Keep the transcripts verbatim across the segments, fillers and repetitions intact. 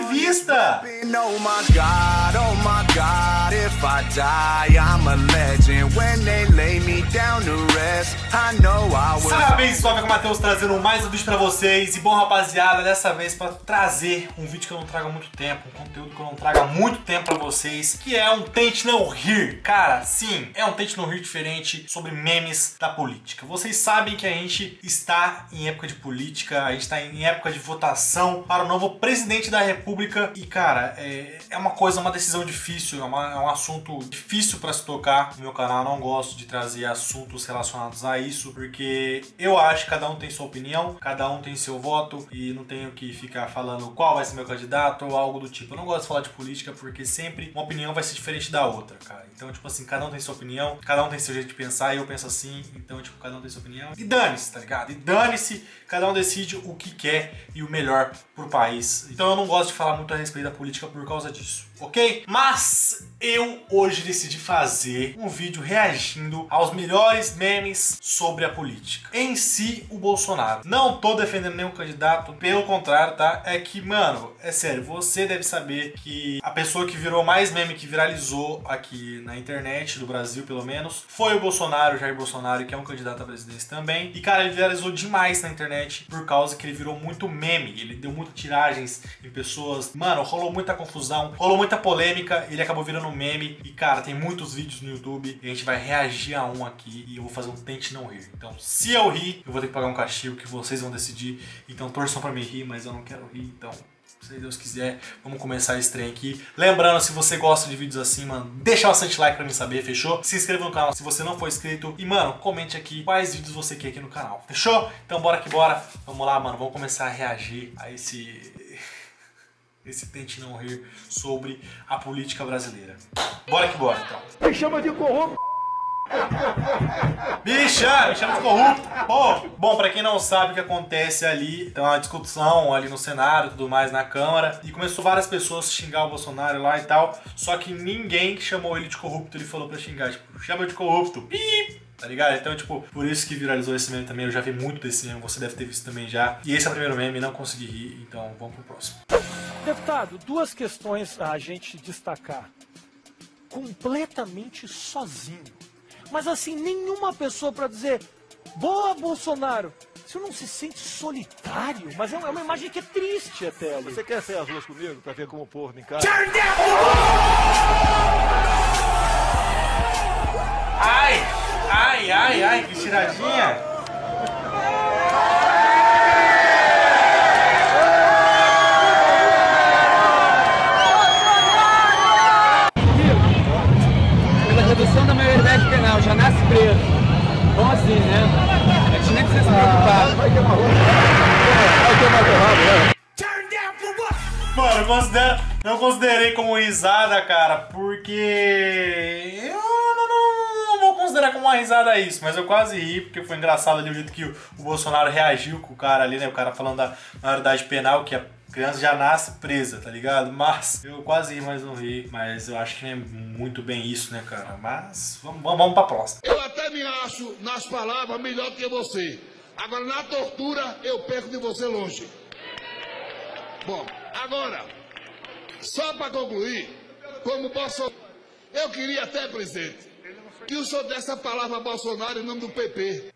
vista. Salve, salve, com o Matheus trazendo mais um vídeo pra vocês. E bom, rapaziada, dessa vez pra trazer um vídeo que eu não trago há muito tempo, um conteúdo que eu não trago há muito tempo pra vocês, que é um Tente Não Rir. Cara, sim, é um Tente Não Rir diferente sobre memes da política. Vocês sabem que a gente está em época de política, a gente está em época de votação para o novo presidente da República. E, cara, é, é uma coisa, uma decisão difícil, é, uma, é um assunto difícil para se tocar. No meu canal eu não gosto de trazer assuntos relacionados a isso, porque eu acho que cada um tem sua opinião, cada um tem seu voto, e não tenho que ficar falando qual vai ser meu candidato ou algo do tipo. Eu não gosto de falar de política porque sempre uma opinião vai ser diferente da outra, cara. Então, tipo assim, cada um tem sua opinião, cada um tem seu jeito de pensar, e eu penso assim, então, tipo, cada um tem sua opinião. E dane-se, tá ligado? E dane-se, cada um decide o que quer e o melhor pro país. Então eu não gosto de falar muito a respeito da política por causa disso, ok? Mas eu hoje decidi fazer um vídeo reagindo aos melhores memes sobre a política. Em si, o Bolsonaro. Não tô defendendo nenhum candidato, pelo contrário, tá? É que, mano, é sério, você deve saber que a pessoa que virou mais meme, que viralizou aqui na internet, do Brasil pelo menos, foi o Bolsonaro, o Jair Bolsonaro, que é um candidato à presidência também. E, cara, ele viralizou demais na internet por causa que ele virou muito meme. Ele deu muitas tiragens em pessoas. Mano, rolou muita confusão, rolou muita polêmica, ele acabou virando um meme. E, cara, tem muitos vídeos no YouTube e a gente vai reagir a um aqui e eu vou fazer um Tente Não Rir. Então, se eu rir, eu vou ter que pagar um castigo que vocês vão decidir. Então, torçam pra mim rir, mas eu não quero rir, então... se Deus quiser, vamos começar esse trem aqui. Lembrando, se você gosta de vídeos assim, mano, deixa bastante like pra mim saber, fechou? Se inscreva no canal se você não for inscrito. E, mano, comente aqui quais vídeos você quer aqui no canal, fechou? Então bora que bora. Vamos lá, mano, vamos começar a reagir a esse... esse Tente Não Rir sobre a política brasileira. Bora que bora, então. Me chama de corrupto. Me chama, me chama de corrupto. Pô, bom, pra quem não sabe o que acontece ali, tem uma discussão ali no Senado e tudo mais, na Câmara, e começou várias pessoas a xingar o Bolsonaro lá e tal, só que ninguém chamou ele de corrupto, ele falou pra xingar, tipo, chama de corrupto, Pi! Tá ligado? Então, tipo, por isso que viralizou esse meme também, eu já vi muito desse meme, você deve ter visto também já, e esse é o primeiro meme, não consegui rir, então vamos pro próximo. Deputado, duas questões a gente destacar. Completamente sozinho. Mas assim, nenhuma pessoa pra dizer boa, Bolsonaro. Você não se sente solitário? Mas é uma imagem que é triste até ali. Você quer sair às ruas comigo pra ver como o povo me encara? Ai, ai, ai, ai, que tiradinha. Redução da maioridade penal, já nasce preso. Bom assim, né? A gente nem precisa se preocupar. Vai ter uma roupa. Vai ter uma derrota, né? Mano, eu considero, não considerei como risada, cara, porque eu não, não, não vou considerar como uma risada isso, mas eu quase ri, porque foi engraçado ali o jeito que o, o Bolsonaro reagiu com o cara ali, né? O cara falando da maioridade penal, que a criança já nasce presa, tá ligado? Mas eu quase ri, mas não ri. Mas eu acho que não é muito bem isso, né, cara? Mas vamos, vamos, vamos pra próxima. Eu até me acho nas palavras melhor que você. Agora na tortura eu perco de você longe. Bom, agora, só para concluir, como Bolsonaro, eu queria até, presidente, que o senhor desse a palavra Bolsonaro em nome do P P.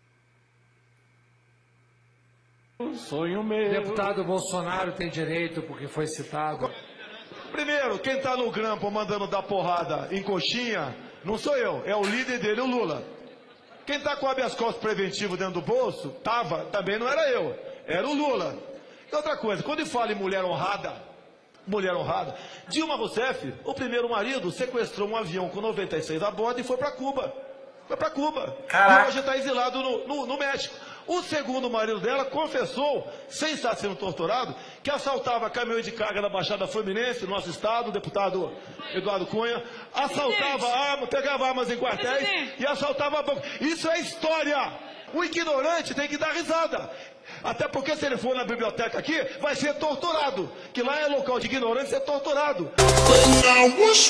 Sonho meu. Deputado Bolsonaro tem direito porque foi citado. Primeiro, quem tá no grampo mandando dar porrada em coxinha, não sou eu, é o líder dele, o Lula. Quem tá com habeas corpus preventivo dentro do bolso, tava, também não era eu, era o Lula. E outra coisa, quando ele fala em mulher honrada, mulher honrada, Dilma Rousseff, o primeiro marido, sequestrou um avião com noventa e seis a bordo e foi para Cuba. Foi para Cuba. Caraca. E hoje está exilado no, no, no México. O segundo marido dela confessou, sem estar sendo torturado, que assaltava caminhões de carga na Baixada Fluminense, nosso estado, o deputado Eduardo Cunha, assaltava armas, pegava armas em quartéis e assaltava bancos. Isso é história! O ignorante tem que dar risada. Até porque se ele for na biblioteca aqui, vai ser torturado. Que lá é local de ignorância, é torturado.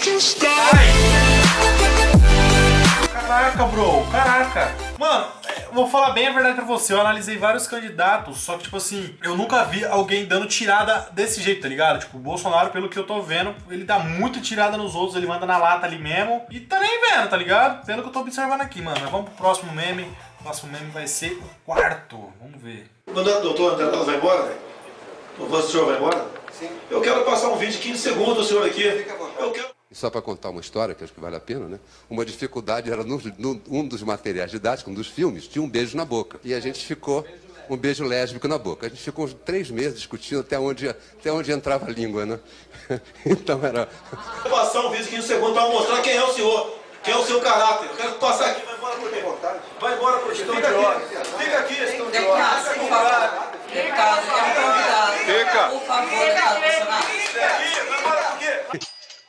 Caraca, bro, caraca. Mano, vou falar bem a verdade pra você, eu analisei vários candidatos, só que, tipo assim, eu nunca vi alguém dando tirada desse jeito, tá ligado? Tipo, o Bolsonaro, pelo que eu tô vendo, ele dá muito tirada nos outros, ele manda na lata ali mesmo, e tá nem vendo, tá ligado? Pelo que eu tô observando aqui, mano. Mas vamos pro próximo meme. O próximo meme vai ser o quarto, vamos ver. Doutor André Carlos vai embora? O senhor vai embora? Sim. Eu quero passar um vídeo de quinze segundos do senhor aqui. Eu quero... E só para contar uma história, que acho que vale a pena, né? Uma dificuldade era, no, no, um dos materiais didáticos, um dos filmes, tinha um beijo na boca. E a gente ficou, um beijo lésbico na boca. A gente ficou uns três meses discutindo até onde, até onde entrava a língua, né? Então era... Eu vou passar um vídeo de quinze segundos para mostrar quem é o senhor. Quem é o seu caráter. Eu quero passar aqui. Vai embora por quê? Vai embora por quê? Fica aqui. Fica aqui. Deputado, por favor. Deputado, é um convidado. Fica. Por favor, deputado Bolsonaro. Fica aqui. Vai embora por quê?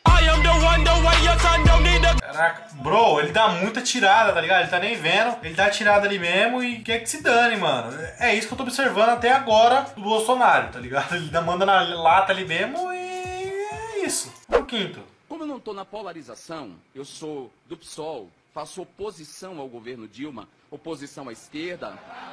Caraca, bro, ele dá muita tirada, tá ligado? Ele tá nem vendo, ele dá tirada ali mesmo e quer que se dane, mano. É isso que eu tô observando até agora do Bolsonaro, tá ligado? Ele manda na lata ali mesmo e é isso. O quinto. Como eu não tô na polarização, eu sou do P SOL, faço oposição ao governo Dilma, oposição à esquerda.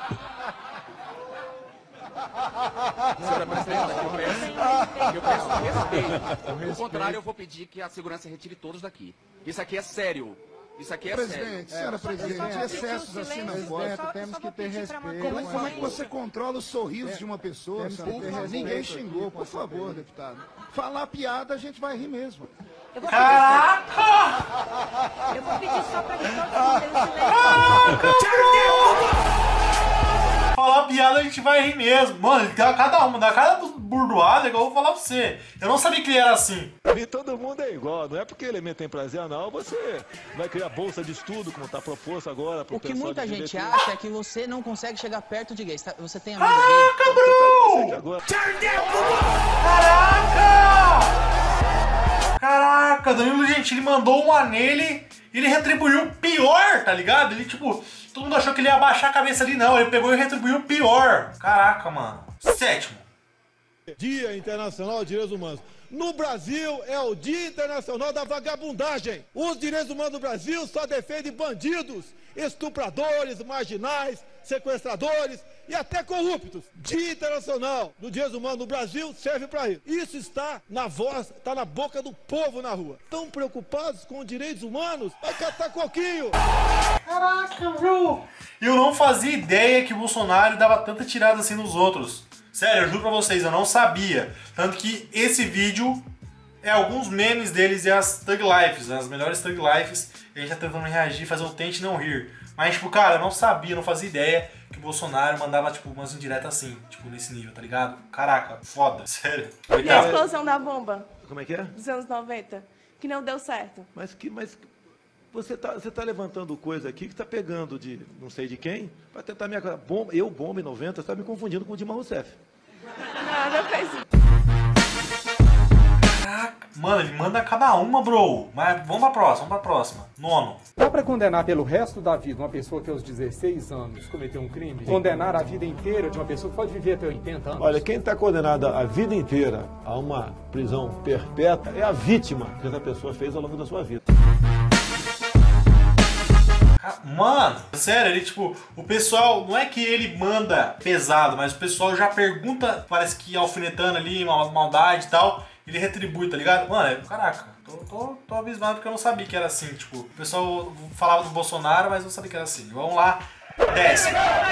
Senhora presidenta, eu peço, eu peço respeito. Do contrário, eu vou pedir que a segurança retire todos daqui. Isso aqui é sério. Isso aqui é presidente, sério. Senhora presidente, excessos assim não pode. Temos que ter respeito. Como, como é que você controla os sorrisos de uma pessoa? Ninguém xingou, por favor, deputado. Falar piada, a gente vai rir mesmo. Eu vou pedir só, eu vou pedir só pra que todos silêncio. Falar piada a gente vai rir mesmo. Mano, ele dá cada uma, dá cada burdoada que eu vou falar pra você. Eu não sabia que ele era assim. E todo mundo é igual, não é porque elemento tem prazer, não. Você vai criar bolsa de estudo, como tá proposto agora. Pro O que muita gente direito. acha é que você não consegue chegar perto de gays. Você tem amigo Caraca, bro! Agora. Caraca! Caraca, Danilo Gentili mandou uma nele e ele retribuiu pior, tá ligado? Ele, tipo, todo mundo achou que ele ia abaixar a cabeça ali, não. Ele pegou e retribuiu pior. Caraca, mano. Sétimo. Dia Internacional de Direitos Humanos. No Brasil é o Dia Internacional da Vagabundagem. Os direitos humanos do Brasil só defendem bandidos, estupradores, marginais, sequestradores e até corruptos. Dia Internacional dos Direitos Humanos no Brasil serve para isso. Isso está na voz, está na boca do povo na rua. Tão preocupados com os direitos humanos? Vai catar coquinho! Caraca, bro. Eu não fazia ideia que o Bolsonaro dava tanta tirada assim nos outros. Sério, eu juro pra vocês, eu não sabia. Tanto que esse vídeo é alguns memes deles e as Thug Lifes, as melhores Thug Lifes. E a gente tá tentando reagir, fazer o tente não rir. Mas, tipo, cara, eu não sabia, não fazia ideia que o Bolsonaro mandava, tipo, umas indiretas assim, tipo, nesse nível, tá ligado? Caraca, foda, sério. E a explosão da bomba Como é que é? dos anos noventa, que não deu certo. Mas que... Mas... Você está você tá levantando coisa aqui que está pegando de não sei de quem, para tentar me... Bomba, eu, bomba em noventa, você está me confundindo com o Dilma Rousseff. Não, não fez isso. Caraca, mano, ele manda cada uma, bro. Mas vamos pra próxima, vamos pra próxima. Nono. Dá pra condenar pelo resto da vida uma pessoa que aos dezesseis anos cometeu um crime? Condenar a vida inteira de uma pessoa que pode viver até oitenta anos? Olha, quem está condenado a vida inteira a uma prisão perpétua é a vítima que essa pessoa fez ao longo da sua vida. Mano, sério, ele tipo, o pessoal, não é que ele manda pesado, mas o pessoal já pergunta, parece que alfinetando ali, mal, maldade e tal, ele retribui, tá ligado? Mano, é, caraca, tô, tô, tô abismado porque eu não sabia que era assim, tipo, o pessoal falava do Bolsonaro, mas não sabia que era assim. Vamos lá, desce.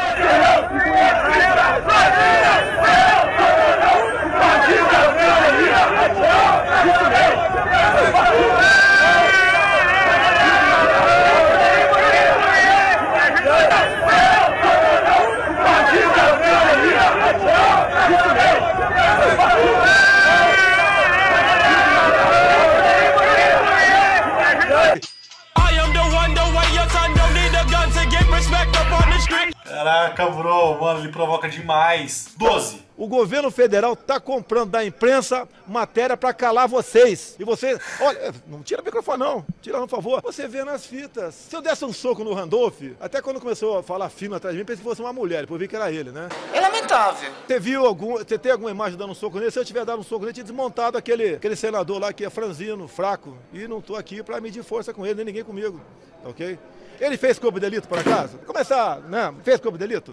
Caraca, bro, mano, ele provoca demais. doze. O governo federal tá comprando da imprensa matéria para calar vocês. E vocês, olha, não tira o microfone não, tira por favor. Você vê nas fitas. Se eu desse um soco no Randolph, até quando começou a falar firme atrás de mim, pensei que fosse uma mulher, depois vi que era ele, né? É lamentável. Você viu algum, você tem alguma imagem dando um soco nele? Se eu tiver dado um soco nele, tinha desmontado aquele, aquele senador lá que é franzino, fraco. E não tô aqui para medir força com ele, nem ninguém comigo, ok? Ele fez corpo de delito, por acaso? Começar, né? Fez corpo de delito?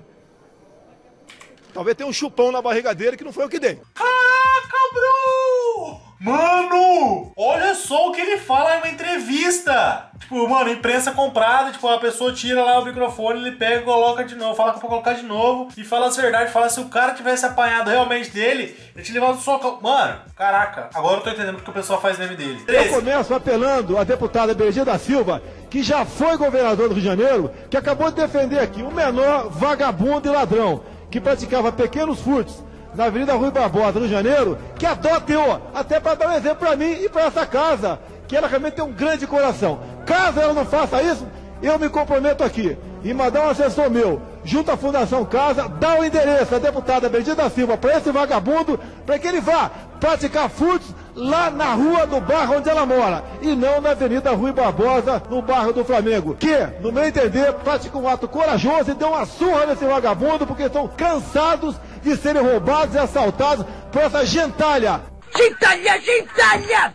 Talvez tenha um chupão na barriga dele que não foi eu que dei. Caraca, bro! Mano, olha só o que ele fala em uma entrevista. Tipo, mano, imprensa comprada, tipo, a pessoa tira lá o microfone, ele pega e coloca de novo, fala pra colocar de novo e fala as verdades, fala se o cara tivesse apanhado realmente dele, ele te levava do soco. Mano, caraca, agora eu tô entendendo porque o pessoal faz meme dele. Eu começo apelando a deputada Beatriz da Silva, que já foi governador do Rio de Janeiro, que acabou de defender aqui o menor vagabundo e ladrão, que praticava pequenos furtos na Avenida Rui Barbosa, no Rio de Janeiro, que adote eu, até para dar um exemplo para mim e para essa casa, que ela realmente tem um grande coração. Caso ela não faça isso, eu me comprometo aqui em mandar um assessor meu, junto à Fundação Casa, dar o endereço da deputada Beatriz da Silva para esse vagabundo, para que ele vá praticar furtos lá na rua do bairro onde ela mora, e não na Avenida Rui Barbosa, no bairro do Flamengo, que, no meu entender, pratica um ato corajoso e deu uma surra nesse vagabundo, porque estão cansados de serem roubados e assaltados por essa gentalha. Gentalha, gentalha!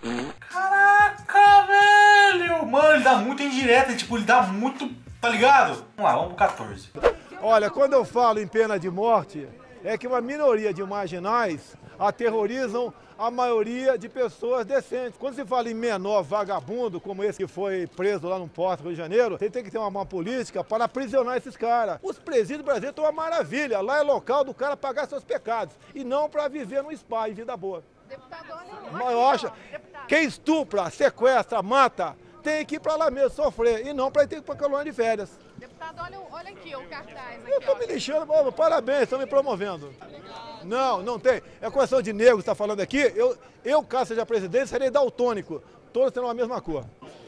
Caraca, velho! Mano, ele dá muito indireta, tipo, ele dá muito, tá ligado? Vamos lá, vamos pro quatorze. Olha, quando eu falo em pena de morte, é que uma minoria de marginais aterrorizam a maioria de pessoas decentes. Quando se fala em menor vagabundo, como esse que foi preso lá no Porto do Rio de Janeiro, você tem que ter uma, uma política para aprisionar esses caras. Os presídios brasileiros estão uma maravilha. Lá é local do cara pagar seus pecados e não para viver no spa e vida boa. Mas eu acho, quem estupra, sequestra, mata, tem que ir para lá mesmo sofrer e não para ir ter para colônia de férias. Deputado, olha, olha aqui o cartaz. Aqui, eu estou me deixando, parabéns, estão me promovendo. Não, não tem. É questão de negro que está falando aqui. Eu, eu, caso seja presidente, serei daltônico. Todos terão a mesma cor.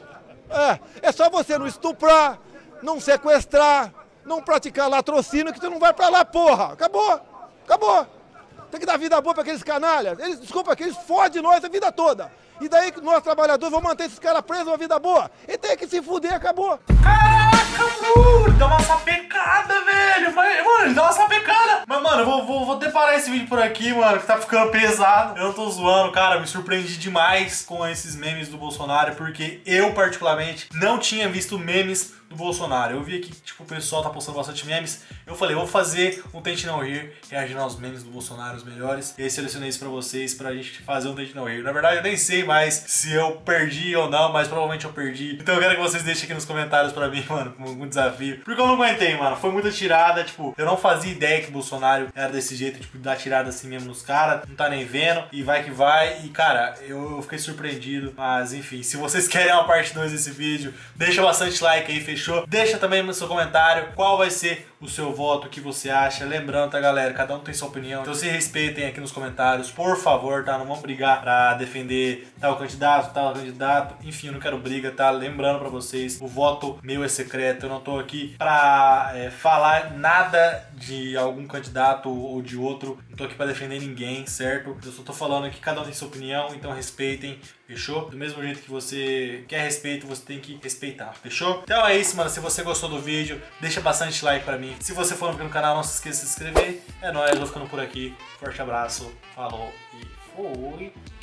É, é só você não estuprar, não sequestrar, não praticar latrocínio que tu não vai pra lá, porra. Acabou, acabou. Tem que dar vida boa pra aqueles canalhas. Eles, desculpa, que eles fodem nós a vida toda. E daí que nós, trabalhadores, vamos manter esses caras presos uma vida boa. E tem que se fuder, acabou. Caraca, mano, ele dá uma sapecada, velho. Mano, ele dá uma sapecada. Mas, mano, eu vou, vou, vou deparar esse vídeo por aqui, mano, que tá ficando pesado. Eu não tô zoando, cara, me surpreendi demais com esses memes do Bolsonaro, porque eu, particularmente, não tinha visto memes do Bolsonaro. Eu vi aqui, tipo, o pessoal tá postando bastante memes. Eu falei, vou fazer um Tente Não Rir, reagindo aos memes do Bolsonaro, os melhores. E aí selecionei isso pra vocês, pra gente fazer um Tente Não Rir. Na verdade, eu nem sei mais se eu perdi ou não, mas provavelmente eu perdi. Então eu quero que vocês deixem aqui nos comentários pra mim, mano, com algum desafio. Porque eu não aguentei, mano. Foi muita tirada, tipo, eu não fazia ideia que o Bolsonaro era desse jeito, tipo, dar tirada assim mesmo nos caras. Não tá nem vendo. E vai que vai. E, cara, eu, eu fiquei surpreendido. Mas, enfim, se vocês querem uma parte dois desse vídeo, deixa bastante like aí, fechou? Deixa também no seu comentário qual vai ser o seu voto, o que você acha. Lembrando, tá, galera, cada um tem sua opinião. Então se respeitem aqui nos comentários, por favor, tá? Não vamos brigar pra defender tal candidato, tal candidato. Enfim, eu não quero briga, tá? Lembrando pra vocês, o voto meu é secreto. Eu não tô aqui pra é, falar nada de algum candidato ou de outro. Não tô aqui pra defender ninguém, certo? Eu só tô falando que cada um tem sua opinião, então respeitem, fechou? Do mesmo jeito que você quer respeito, você tem que respeitar, fechou? Então é isso, mano. Se você gostou do vídeo, deixa bastante like pra mim. Se você for no canal, não se esqueça de se inscrever. É nóis, eu vou ficando por aqui. Forte abraço, falou e fui!